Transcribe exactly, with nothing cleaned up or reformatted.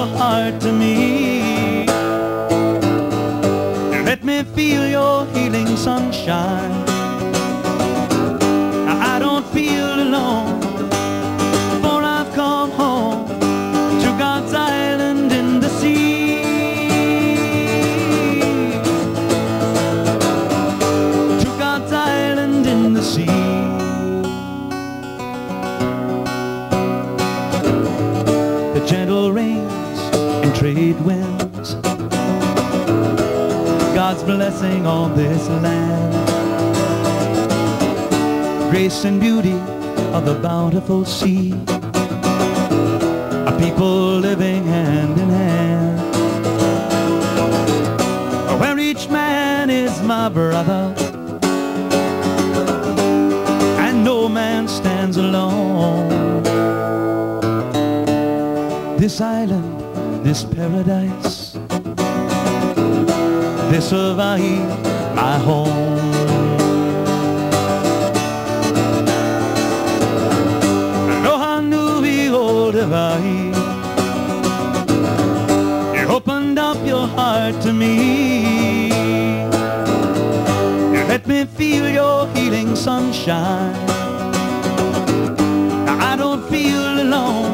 your heart to me. Let me feel your healing sunshine. I don't feel alone, for I've come home to God's island in the sea. To God's island in the sea. The gentle rains and trade winds, God's blessing on this land. Grace and beauty of the bountiful sea, a people living hand in hand, where each man is my brother and no man stands alone. This island, this paradise, this Hawaii, my home. Hawaii, you opened up your heart to me. You let me feel your healing sunshine. I don't feel alone,